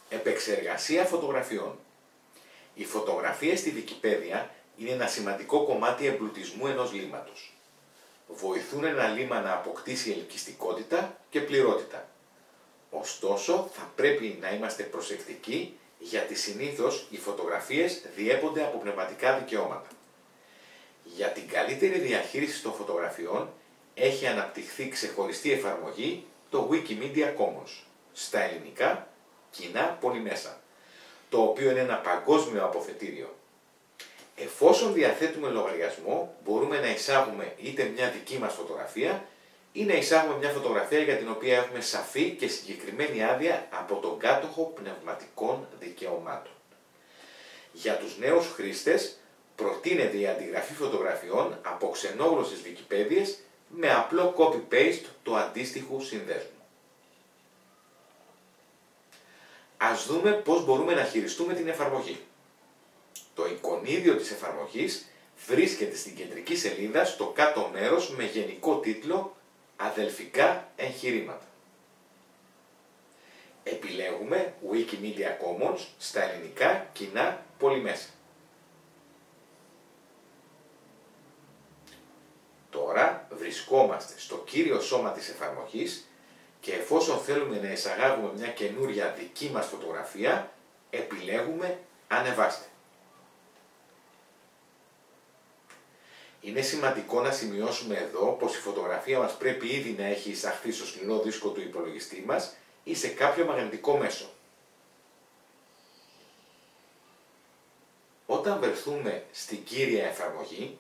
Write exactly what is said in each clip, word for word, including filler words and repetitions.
Επεξεργασία φωτογραφιών. Οι φωτογραφίες στη Wikipedia είναι ένα σημαντικό κομμάτι εμπλουτισμού ενός λίμματος. Βοηθούν ένα λίμμα να αποκτήσει ελκυστικότητα και πληρότητα. Ωστόσο, θα πρέπει να είμαστε προσεκτικοί γιατί συνήθως οι φωτογραφίες διέπονται από πνευματικά δικαιώματα. Για την καλύτερη διαχείριση των φωτογραφιών έχει αναπτυχθεί ξεχωριστή εφαρμογή το Wikimedia Commons, στα ελληνικά κοινά πολυμέσα, το οποίο είναι ένα παγκόσμιο αποθετήριο. Εφόσον διαθέτουμε λογαριασμό, μπορούμε να εισάγουμε είτε μια δική μας φωτογραφία ή να εισάγουμε μια φωτογραφία για την οποία έχουμε σαφή και συγκεκριμένη άδεια από τον κάτοχο πνευματικών δικαιωμάτων. Για τους νέους χρήστες προτείνεται η αντιγραφή φωτογραφιών από ξενόγλωσσες Wikipedias με απλό copy-paste του αντίστοιχου συνδέσμου. Ας δούμε πώς μπορούμε να χειριστούμε την εφαρμογή. Το εικονίδιο της εφαρμογής βρίσκεται στην κεντρική σελίδα στο κάτω μέρος με γενικό τίτλο «Αδελφικά εγχειρήματα». Επιλέγουμε Wikimedia Commons στα ελληνικά κοινά πολυμέσα. Τώρα βρισκόμαστε στο κύριο σώμα της εφαρμογής και εφόσον θέλουμε να εισαγάγουμε μια καινούρια δική μας φωτογραφία, επιλέγουμε «Ανεβάστε». Είναι σημαντικό να σημειώσουμε εδώ πως η φωτογραφία μας πρέπει ήδη να έχει εισαχθεί στο σκληρό δίσκο του υπολογιστή μας ή σε κάποιο μαγνητικό μέσο. Όταν βρεθούμε στην κύρια εφαρμογή,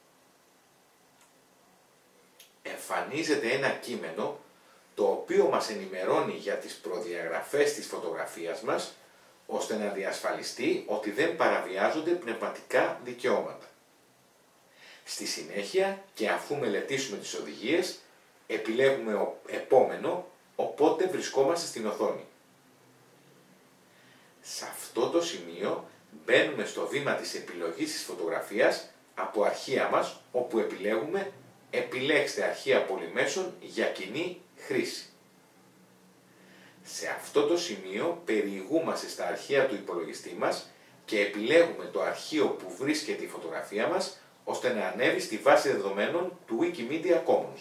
εμφανίζεται ένα κείμενο το οποίο μας ενημερώνει για τις προδιαγραφές της φωτογραφίας μας, ώστε να διασφαλιστεί ότι δεν παραβιάζονται πνευματικά δικαιώματα. Στη συνέχεια και αφού μελετήσουμε τις οδηγίες, επιλέγουμε επόμενο, οπότε βρισκόμαστε στην οθόνη. Σε αυτό το σημείο μπαίνουμε στο βήμα της επιλογής της φωτογραφίας από αρχεία μας, όπου επιλέγουμε «Επιλέξτε αρχεία πολυμέσων για κοινή χρήση». Σε αυτό το σημείο περιηγούμαστε στα αρχεία του υπολογιστή μας και επιλέγουμε το αρχείο που βρίσκεται η φωτογραφία μας, ώστε να ανέβει στη βάση δεδομένων του Wikimedia Commons.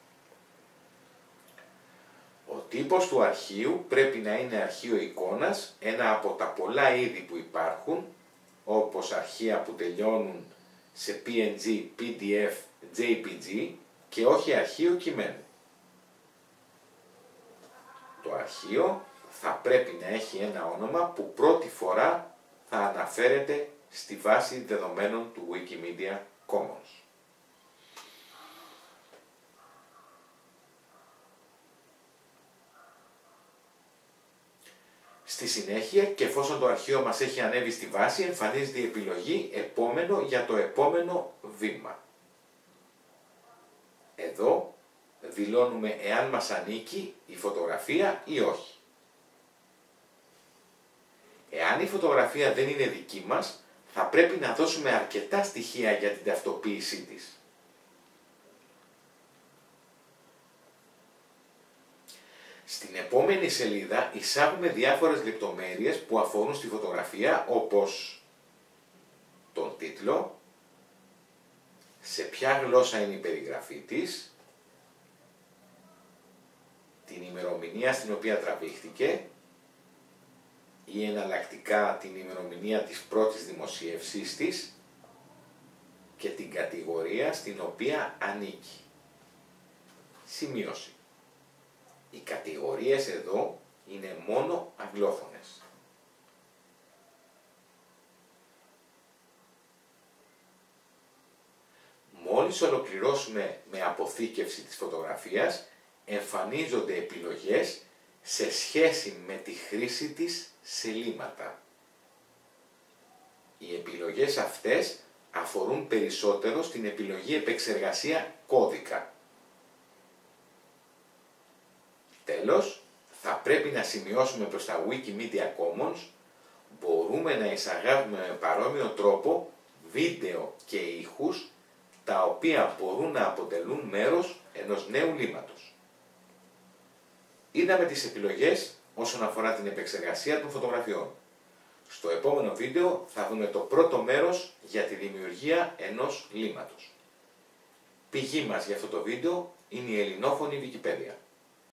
Ο τύπος του αρχείου πρέπει να είναι αρχείο εικόνας, ένα από τα πολλά είδη που υπάρχουν, όπως αρχεία που τελειώνουν σε πι εν τζι, πι ντι εφ, τζέι πι τζι και όχι αρχείο κειμένου. Το αρχείο θα πρέπει να έχει ένα όνομα που πρώτη φορά θα αναφέρεται στη βάση δεδομένων του Wikimedia Commons. Στη συνέχεια, και εφόσον το αρχείο μας έχει ανέβει στη βάση, εμφανίζεται η επιλογή «Επόμενο» για το επόμενο βήμα. Εδώ δηλώνουμε εάν μας ανήκει η φωτογραφία ή όχι. Εάν η φωτογραφία δεν είναι δική μας, θα πρέπει να δώσουμε αρκετά στοιχεία για την ταυτοποίησή της. Στην επόμενη σελίδα εισάγουμε διάφορες λεπτομέρειες που αφορούν στη φωτογραφία, όπως τον τίτλο, σε ποια γλώσσα είναι η περιγραφή της, την ημερομηνία στην οποία τραβήχτηκε ή εναλλακτικά την ημερομηνία της πρώτης δημοσίευσής της και την κατηγορία στην οποία ανήκει. Σημείωση. Οι κατηγορίες εδώ είναι μόνο αγγλόφωνες. Μόλις ολοκληρώσουμε με αποθήκευση της φωτογραφίας, εμφανίζονται επιλογές σε σχέση με τη χρήση της σε λίμματα. Οι επιλογές αυτές αφορούν περισσότερο στην επιλογή επεξεργασία κώδικα. Τέλος, θα πρέπει να σημειώσουμε προς τα Wikimedia Commons, μπορούμε να εισαγάγουμε με παρόμοιο τρόπο βίντεο και ήχους, τα οποία μπορούν να αποτελούν μέρος ενός νέου λίμματος. Είδαμε τις επιλογές όσον αφορά την επεξεργασία των φωτογραφιών. Στο επόμενο βίντεο θα δούμε το πρώτο μέρος για τη δημιουργία ενός λίματος. Πηγή μας για αυτό το βίντεο είναι η ελληνόφωνη Wikipedia.